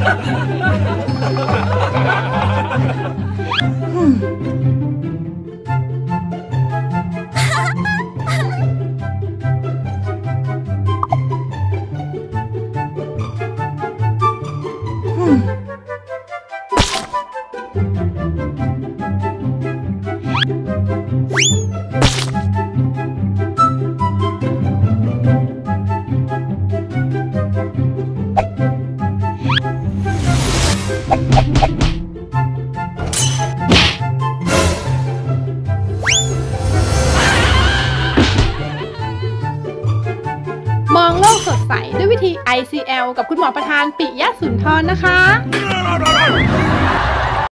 มองโลกสดใสด้วยวิธี ICL กับคุณหมอประธานปิยะสุนทรนะคะ